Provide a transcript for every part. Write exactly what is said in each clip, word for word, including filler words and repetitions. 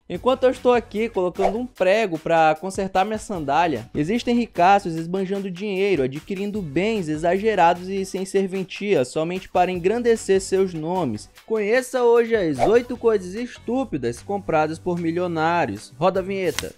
Enquanto eu estou aqui colocando um prego para consertar minha sandália, existem ricaços esbanjando dinheiro, adquirindo bens exagerados e sem serventia, somente para engrandecer seus nomes. Conheça hoje as oito coisas estúpidas compradas por milionários. Roda a vinheta.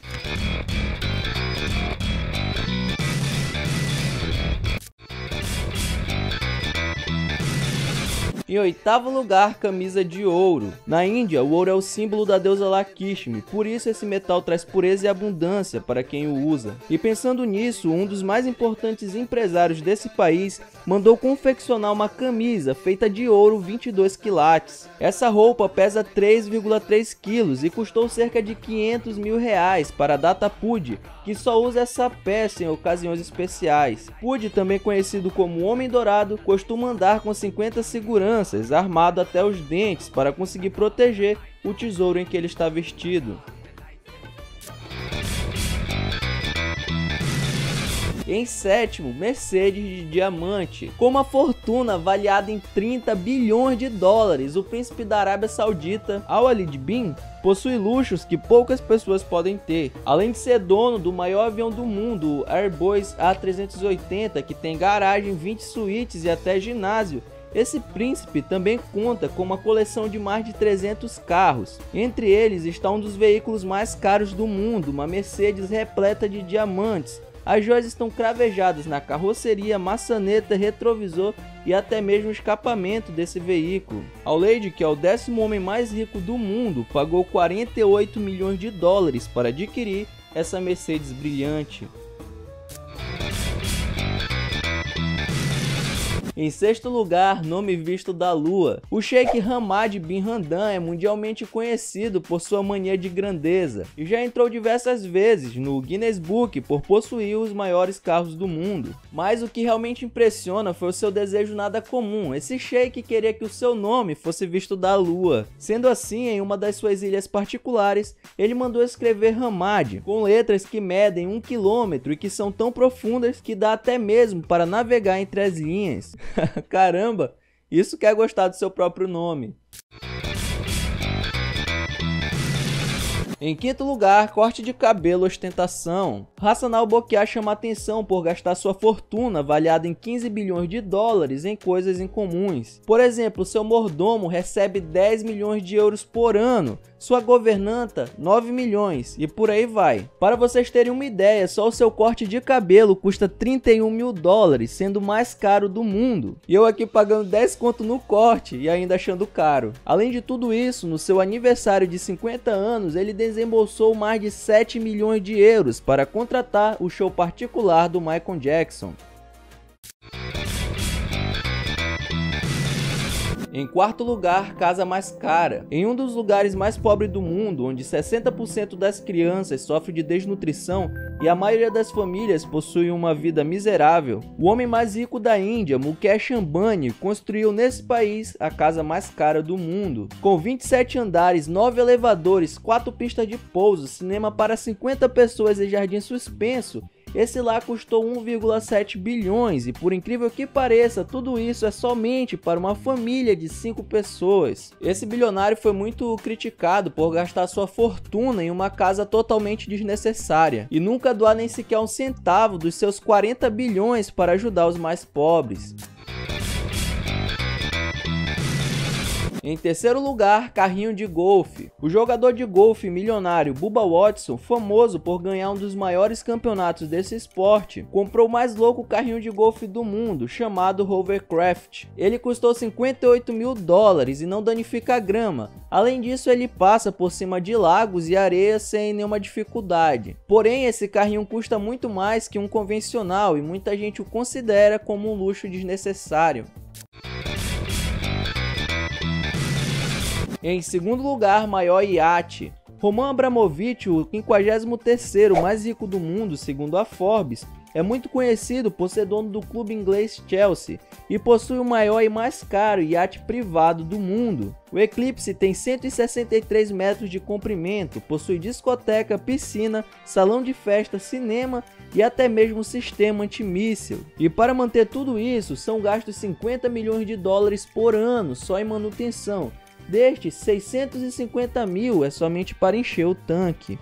Em oitavo lugar, camisa de ouro. Na Índia, o ouro é o símbolo da deusa Lakshmi, por isso esse metal traz pureza e abundância para quem o usa. E pensando nisso, um dos mais importantes empresários desse país mandou confeccionar uma camisa feita de ouro vinte e dois quilates. Essa roupa pesa três vírgula três quilos e custou cerca de quinhentos mil reais para a Data Pudi, que só usa essa peça em ocasiões especiais. Pudi, também conhecido como Homem Dourado, costuma andar com cinquenta seguranças, armado até os dentes para conseguir proteger o tesouro em que ele está vestido. Em sétimo, Mercedes de diamante. Com uma fortuna avaliada em trinta bilhões de dólares, o príncipe da Arábia Saudita, Al-Walid bin, possui luxos que poucas pessoas podem ter. Além de ser dono do maior avião do mundo, o Airbus A trezentos e oitenta, que tem garagem, vinte suítes e até ginásio, esse príncipe também conta com uma coleção de mais de trezentos carros. Entre eles está um dos veículos mais caros do mundo, uma Mercedes repleta de diamantes. As joias estão cravejadas na carroceria, maçaneta, retrovisor e até mesmo escapamento desse veículo. Al-Walid, que é o décimo homem mais rico do mundo, pagou quarenta e oito milhões de dólares para adquirir essa Mercedes brilhante. Em sexto lugar, nome visto da lua. O Sheikh Hamad bin Hamdan é mundialmente conhecido por sua mania de grandeza e já entrou diversas vezes no Guinness Book por possuir os maiores carros do mundo. Mas o que realmente impressiona foi o seu desejo nada comum. Esse Sheikh queria que o seu nome fosse visto da lua. Sendo assim, em uma das suas ilhas particulares, ele mandou escrever Hamad com letras que medem um quilômetro e que são tão profundas que dá até mesmo para navegar entre as linhas. Caramba, isso quer gostar do seu próprio nome. Em quinto lugar, corte de cabelo ostentação. Hassan al-Bolkiah chama atenção por gastar sua fortuna, avaliada em quinze bilhões de dólares, em coisas incomuns. Por exemplo, seu mordomo recebe dez milhões de euros por ano, sua governanta nove milhões e por aí vai. Para vocês terem uma ideia, só o seu corte de cabelo custa trinta e um mil dólares, sendo o mais caro do mundo. E eu aqui pagando dez conto no corte e ainda achando caro. Além de tudo isso, no seu aniversário de cinquenta anos, ele desembolsou mais de sete milhões de euros para contratar o show particular do Michael Jackson. Em quarto lugar, casa mais cara. Em um dos lugares mais pobres do mundo, onde sessenta por cento das crianças sofrem de desnutrição e a maioria das famílias possui uma vida miserável, o homem mais rico da Índia, Mukesh Ambani, construiu nesse país a casa mais cara do mundo. Com vinte e sete andares, nove elevadores, quatro pistas de pouso, cinema para cinquenta pessoas e jardim suspenso, esse lá custou um vírgula sete bilhões e, por incrível que pareça, tudo isso é somente para uma família de cinco pessoas. Esse bilionário foi muito criticado por gastar sua fortuna em uma casa totalmente desnecessária e nunca doar nem sequer um centavo dos seus quarenta bilhões para ajudar os mais pobres. Em terceiro lugar, carrinho de golfe. O jogador de golfe milionário Bubba Watson, famoso por ganhar um dos maiores campeonatos desse esporte, comprou o mais louco carrinho de golfe do mundo, chamado Hovercraft. Ele custou cinquenta e oito mil dólares e não danifica a grama. Além disso, ele passa por cima de lagos e areia sem nenhuma dificuldade. Porém, esse carrinho custa muito mais que um convencional e muita gente o considera como um luxo desnecessário. Em segundo lugar, maior iate. Roman Abramovich, o quinquagésimo terceiro mais rico do mundo, segundo a Forbes, é muito conhecido por ser dono do clube inglês Chelsea e possui o maior e mais caro iate privado do mundo. O Eclipse tem cento e sessenta e três metros de comprimento, possui discoteca, piscina, salão de festa, cinema e até mesmo sistema antimíssil. E para manter tudo isso, são gastos cinquenta milhões de dólares por ano só em manutenção. Destes, seiscentos e cinquenta mil é somente para encher o tanque.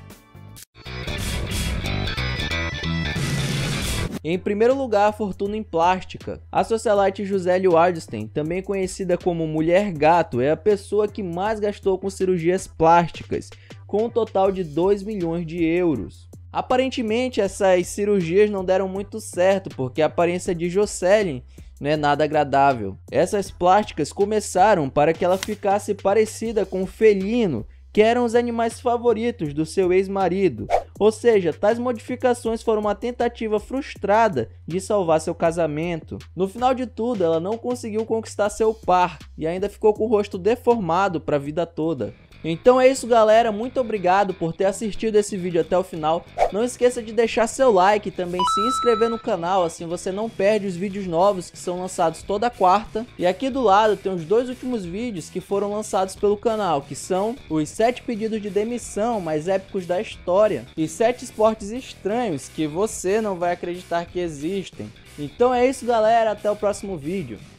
Em primeiro lugar, a fortuna em plástica. A socialite Gisele Wardstein, também conhecida como Mulher Gato, é a pessoa que mais gastou com cirurgias plásticas, com um total de dois milhões de euros. Aparentemente, essas cirurgias não deram muito certo, porque a aparência de Gisele não é nada agradável. Essas plásticas começaram para que ela ficasse parecida com o felino, que eram os animais favoritos do seu ex-marido. Ou seja, tais modificações foram uma tentativa frustrada de salvar seu casamento. No final de tudo, ela não conseguiu conquistar seu par e ainda ficou com o rosto deformado para a vida toda. Então é isso, galera, muito obrigado por ter assistido esse vídeo até o final. Não esqueça de deixar seu like e também se inscrever no canal, assim você não perde os vídeos novos que são lançados toda quarta. E aqui do lado tem os dois últimos vídeos que foram lançados pelo canal, que são os sete pedidos de demissão mais épicos da história e sete esportes estranhos que você não vai acreditar que existem. Então é isso, galera, até o próximo vídeo.